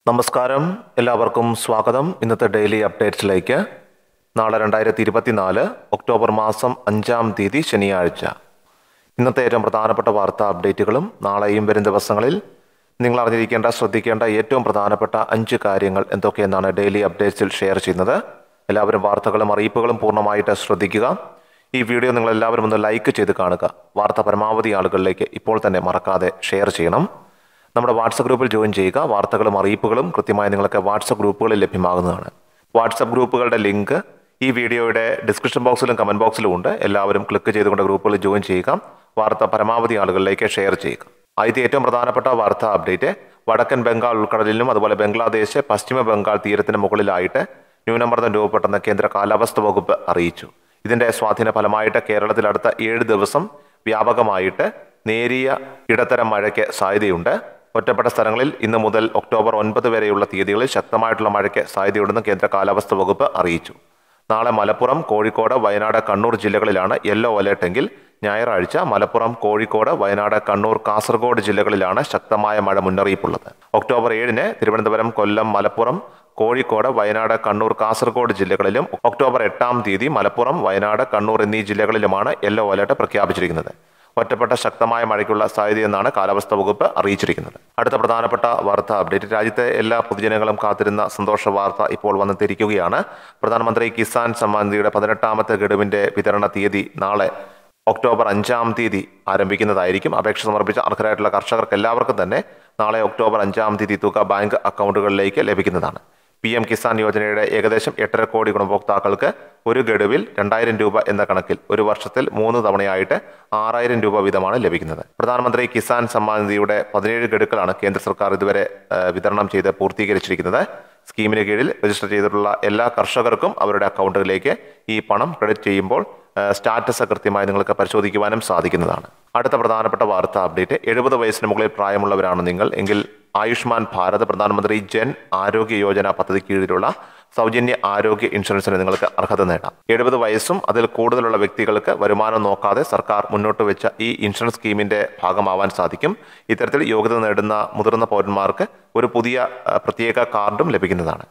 നമസ്കാരം, എല്ലാവർക്കും സ്വാഗതം. ഇന്നത്തെ ഡെയിലി അപ്ഡേറ്റ്സിലേക്ക്. നാളെ 2024 ഒക്ടോബർ മാസം 5-ാം തീയതി ശനിയാഴ്ച. ഇന്നത്തെ ഏറ്റവും പ്രധാനപ്പെട്ട വാർത്താ അപ്ഡേറ്റുകളും നാളെയും വരും ദിവസങ്ങളിൽ നിങ്ങൾ അറിഞ്ഞിരിക്കേണ്ട, ശ്രദ്ധിക്കേണ്ട ഏറ്റവും പ്രധാനപ്പെട്ട 5 കാര്യങ്ങൾ എന്തൊക്കെയെന്നാണ് ഡെയിലി അപ്ഡേറ്റ്സിൽ ഷെയർ ചെയ്യുന്നത്. എല്ലാവരും വാർത്തകളും അറിയിപ്പുകളും പൂർണ്ണമായിട്ട് ശ്രദ്ധിക്കുക. ഈ വീഡിയോ നിങ്ങളെല്ലാവരും ഒന്ന് ലൈക്ക് ചെയ്ത് കാണുക. വാർത്ത പരമാവധി ആളുകളിലേക്ക് ഇപ്പോൾ തന്നെ മറക്കാതെ ഷെയർ ചെയ്യണം. നമ്മുടെ വാട്സപ്പ് ഗ്രൂപ്പിൽ ജോയിൻ ചെയ്യുക. വാർത്തകളും അറിയിപ്പുകളും കൃത്യമായി നിങ്ങൾക്ക് വാട്സപ്പ് ഗ്രൂപ്പുകളിൽ ലഭ്യമാകുന്നതാണ്. വാട്സപ്പ് ഗ്രൂപ്പുകളുടെ ലിങ്ക് ഈ വീഡിയോയുടെ ഡിസ്ക്രിപ്ഷൻ ബോക്സിലും കമൻറ്റ് ബോക്സിലും ഉണ്ട്. എല്ലാവരും ക്ലിക്ക് ചെയ്തുകൊണ്ട് ഗ്രൂപ്പുകളിൽ ജോയിൻ ചെയ്യുക. വാർത്ത പരമാവധി ആളുകളിലേക്ക് ഷെയർ ചെയ്യുക. ആദ്യത്തെ ഏറ്റവും പ്രധാനപ്പെട്ട വാർത്താ അപ്ഡേറ്റ്, വടക്കൻ ബംഗാൾ ഉൾക്കടലിലും അതുപോലെ ബംഗ്ലാദേശ് പശ്ചിമ ബംഗാൾ തീരത്തിന് മുകളിലായിട്ട് ന്യൂനമർദ്ദം രൂപപ്പെട്ടെന്ന് കേന്ദ്ര കാലാവസ്ഥാ വകുപ്പ് അറിയിച്ചു. ഇതിന്റെ സ്വാധീന ഫലമായിട്ട് കേരളത്തിൽ അടുത്ത 7 ദിവസം വ്യാപകമായിട്ട് നേരിയ ഇടത്തരം മഴയ്ക്ക് സാധ്യതയുണ്ട്. ഒറ്റപ്പെട്ട സ്ഥലങ്ങളിൽ ഇന്ന് മുതൽ ഒക്ടോബർ 9 വരെയുള്ള തീയതികളിൽ ശക്തമായിട്ടുള്ള മഴയ്ക്ക് സാധ്യതയുണ്ടെന്ന് കേന്ദ്ര കാലാവസ്ഥാ വകുപ്പ് അറിയിച്ചു. നാളെ മലപ്പുറം, കോഴിക്കോട്, വയനാട്, കണ്ണൂർ ജില്ലകളിലാണ് യെല്ലോ അലേർട്ടെങ്കിൽ ഞായറാഴ്ച മലപ്പുറം, കോഴിക്കോട്, വയനാട്, കണ്ണൂർ, കാസർഗോഡ് ജില്ലകളിലാണ് ശക്തമായ മഴ മുന്നറിയിപ്പുള്ളത്. ഒക്ടോബർ 7 തിരുവനന്തപുരം, കൊല്ലം, മലപ്പുറം, കോഴിക്കോട്, വയനാട്, കണ്ണൂർ, കാസർഗോഡ് ജില്ലകളിലും ഒക്ടോബർ 8-ാം തീയതി മലപ്പുറം, വയനാട്, കണ്ണൂർ എന്നീ ജില്ലകളിലുമാണ് യെല്ലോ അലേർട്ട് പ്രഖ്യാപിച്ചിരിക്കുന്നത്. ഒറ്റപ്പെട്ട ശക്തമായ മഴയ്ക്കുള്ള സാധ്യതയെന്നാണ് കാലാവസ്ഥാ വകുപ്പ് അറിയിച്ചിരിക്കുന്നത്. അടുത്ത പ്രധാനപ്പെട്ട വാർത്താ അപ്ഡേറ്റ്, രാജ്യത്തെ എല്ലാ പൊതുജനങ്ങളും കാത്തിരുന്ന സന്തോഷ വാർത്ത ഇപ്പോൾ വന്നെത്തിയിരിക്കുകയാണ്. പ്രധാനമന്ത്രി കിസാൻ സമ്മാൻ നിധിയുടെ 18-ാമത്തെ ഗഡുവിന്റെ വിതരണ തീയതി നാളെ ഒക്ടോബർ 5-ാം തീയതി ആരംഭിക്കുന്നതായിരിക്കും. അപേക്ഷ സമർപ്പിച്ച അർഹരായിട്ടുള്ള കർഷകർക്ക് എല്ലാവർക്കും തന്നെ നാളെ ഒക്ടോബർ 5-ാം തീയതി തുക ബാങ്ക് അക്കൗണ്ടുകളിലേക്ക് ലഭിക്കുന്നതാണ്. PM കിസാൻ യോജനയുടെ ഏകദേശം 8.5 കോടി ഗുണഭോക്താക്കൾക്ക് ഒരു ഗഡുവിൽ 2000 രൂപ എന്ന കണക്കിൽ ഒരു വർഷത്തിൽ 3 തവണയായിട്ട് 6000 രൂപ വീതമാണ് ലഭിക്കുന്നത്. പ്രധാനമന്ത്രി കിസാൻ സമ്മാൻ നിധിയുടെ 17 ഗഡുക്കളാണ് കേന്ദ്ര സർക്കാർ ഇതുവരെ വിതരണം ചെയ്ത് പൂർത്തീകരിച്ചിരിക്കുന്നത്. സ്കീമിന് കീഴിൽ രജിസ്റ്റർ ചെയ്തിട്ടുള്ള എല്ലാ കർഷകർക്കും അവരുടെ അക്കൗണ്ടുകളിലേക്ക് ഈ പണം ക്രെഡിറ്റ് ചെയ്യുമ്പോൾ സ്റ്റാറ്റസ് കൃത്യമായി നിങ്ങൾക്ക് പരിശോധിക്കുവാനും സാധിക്കുന്നതാണ്. അടുത്ത പ്രധാനപ്പെട്ട വാർത്താ അപ്ഡേറ്റ്, 70 വയസ്സിന് മുകളിൽ പ്രായമുള്ളവരാണ് നിങ്ങൾ എങ്കിൽ ആയുഷ്മാൻ ഭാരത് പ്രധാനമന്ത്രി ജൻ ആരോഗ്യ യോജന പദ്ധതി കീഴിലുള്ള സൗജന്യ ആരോഗ്യ ഇൻഷുറൻസിന് നിങ്ങൾക്ക് അർഹത നേടാം. 70 വയസ്സും അതിൽ കൂടുതലുള്ള വ്യക്തികൾക്ക് വരുമാനം നോക്കാതെ സർക്കാർ മുന്നോട്ട് വെച്ച ഈ ഇൻഷുറൻസ് സ്കീമിന്റെ ഭാഗമാവാൻ സാധിക്കും. ഇത്തരത്തിൽ യോഗ്യത നേടുന്ന മുതിർന്ന പൗരന്മാർക്ക് ഒരു പുതിയ പ്രത്യേക കാർഡും ലഭിക്കുന്നതാണ്.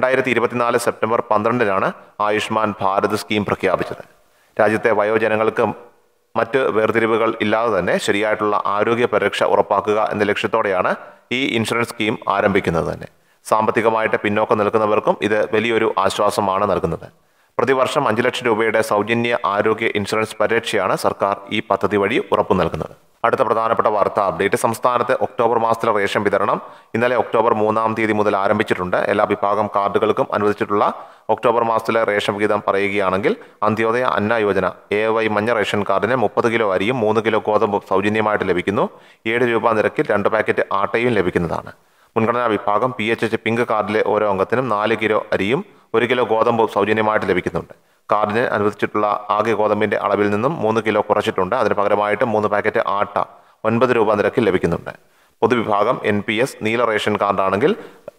2024 സെപ്റ്റംബർ 12-നാണ് ആയുഷ്മാൻ ഭാരത് സ്കീം പ്രഖ്യാപിച്ചത്. രാജ്യത്തെ വയോജനങ്ങൾക്ക് മറ്റ് വേർതിരിവുകൾ ഇല്ലാതെ തന്നെ ശരിയായിട്ടുള്ള ആരോഗ്യ പരിരക്ഷ ഉറപ്പാക്കുക എന്ന ലക്ഷ്യത്തോടെയാണ് ഈ ഇൻഷുറൻസ് സ്കീം ആരംഭിക്കുന്നത് തന്നെ. സാമ്പത്തികമായിട്ട് പിന്നോക്കം നിൽക്കുന്നവർക്കും ഇത് വലിയൊരു ആശ്വാസമാണ് നൽകുന്നത്. പ്രതിവർഷം 5 ലക്ഷം രൂപയുടെ സൗജന്യ ആരോഗ്യ ഇൻഷുറൻസ് പരിരക്ഷയാണ് സർക്കാർ ഈ പദ്ധതി വഴി ഉറപ്പു നൽകുന്നത്. അടുത്ത പ്രധാനപ്പെട്ട വാർത്താ അപ്ഡേറ്റ്, സംസ്ഥാനത്ത് ഒക്ടോബർ മാസത്തിലെ റേഷൻ വിതരണം ഇന്നലെ ഒക്ടോബർ 3-ാം തീയതി മുതൽ ആരംഭിച്ചിട്ടുണ്ട്. എല്ലാ വിഭാഗം കാർഡുകൾക്കും അനുവദിച്ചിട്ടുള്ള ഒക്ടോബർ മാസത്തിലെ റേഷൻ വിഹിതം പറയുകയാണെങ്കിൽ അന്ത്യോദയ അന്ന യോജന AY മഞ്ഞ റേഷൻ കാർഡിന് 30 കിലോ അരിയും 3 കിലോ ഗോതമ്പും സൗജന്യമായിട്ട് ലഭിക്കുന്നു. 7 രൂപ നിരക്കിൽ 2 പാക്കറ്റ് ആട്ടയും ലഭിക്കുന്നതാണ്. മുൻഗണനാ വിഭാഗം PHH പിങ്ക് കാർഡിലെ ഓരോ അംഗത്തിനും 4 കിലോ അരിയും 1 കിലോ ഗോതമ്പും സൗജന്യമായിട്ട് ലഭിക്കുന്നുണ്ട്. കാർഡിന് അനുവദിച്ചിട്ടുള്ള ആകെ ഗോതമ്പിന്റെ അളവിൽ നിന്നും 3 കിലോ കുറച്ചിട്ടുണ്ട്. അതിന് പകരമായിട്ട് 3 പാക്കറ്റ് ആട്ട 9 രൂപ നിരക്കിൽ ലഭിക്കുന്നുണ്ട്. പൊതുവിഭാഗം NPS നീല റേഷൻ കാർഡാണെങ്കിൽ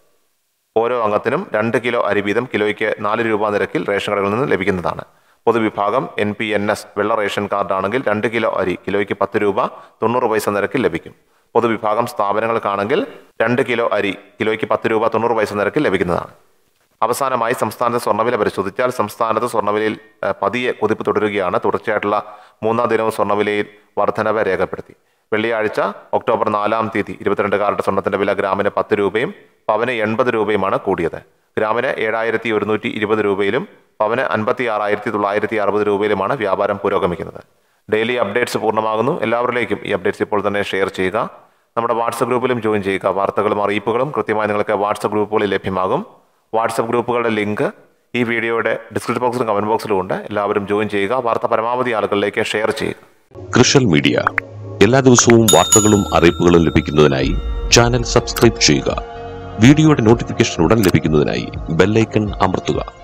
ഓരോ അംഗത്തിനും 2 കിലോ അരി വീതം കിലോയ്ക്ക് 4 രൂപ നിരക്കിൽ റേഷൻ കടകളിൽ നിന്ന് ലഭിക്കുന്നതാണ്. പൊതുവിഭാഗം NPNS വെള്ള റേഷൻ കാർഡാണെങ്കിൽ 2 കിലോ അരി കിലോയ്ക്ക് 10 രൂപ 90 പൈസ നിരക്കിൽ ലഭിക്കും. പൊതുവിഭാഗം സ്ഥാപനങ്ങൾക്കാണെങ്കിൽ 2 കിലോ അരി കിലോയ്ക്ക് 10 രൂപ 90 പൈസ നിരക്കിൽ ലഭിക്കുന്നതാണ്. അവസാനമായി സംസ്ഥാനത്തെ സ്വർണ്ണവില പരിശോധിച്ചാൽ സംസ്ഥാനത്ത് സ്വർണ്ണവിലയിൽ പതിയെ കുതിപ്പ് തുടരുകയാണ്. തുടർച്ചയായിട്ടുള്ള 3-ാം ദിനവും സ്വർണ്ണവിലയിൽ വർധനവ് രേഖപ്പെടുത്തി. വെള്ളിയാഴ്ച ഒക്ടോബർ 4-ാം തീയതി 22 കാരറ്റ് സ്വർണ്ണത്തിന്റെ വില ഗ്രാമിന് 10 രൂപയും പവന് 80 രൂപയുമാണ് കൂടിയത്. ഗ്രാമിന് 7120 രൂപയിലും പവന് 56,960 രൂപയിലുമാണ് വ്യാപാരം പുരോഗമിക്കുന്നത്. ഡെയിലി അപ്ഡേറ്റ്സ് പൂർണ്ണമാകുന്നു. എല്ലാവരിലേക്കും ഈ അപ്ഡേറ്റ്സ് ഇപ്പോൾ തന്നെ ഷെയർ ചെയ്യുക. നമ്മുടെ വാട്സപ്പ് ഗ്രൂപ്പിലും ജോയിൻ ചെയ്യുക. വാർത്തകളും അറിയിപ്പുകളും കൃത്യമായി നിങ്ങൾക്ക് വാട്സപ്പ് ഗ്രൂപ്പുകളിൽ ലഭ്യമാകും. വാട്സപ്പ് ഗ്രൂപ്പുകളുടെ ലിങ്ക് ഈ വീഡിയോയുടെ ഡിസ്ക്രിപ്ഷൻ ബോക്സിലും കമന്റ് ബോക്സിലും ഉണ്ട്. എല്ലാവരും ജോയിൻ ചെയ്യുക. വാർത്ത പരമാവധി ആളുകളിലേക്ക് ഷെയർ ചെയ്യുക. കൃഷൽ മീഡിയ എല്ലാ ദിവസവും വാർത്തകളും അറിയിപ്പുകളും ലഭിക്കുന്നതിനായി ചാനൽ സബ്സ്ക്രൈബ് ചെയ്യുക. വീഡിയോയുടെ നോട്ടിഫിക്കേഷൻ ഉടൻ ലഭിക്കുന്നതിനായി ബെല്ലൈക്കൺ അമർത്തുക.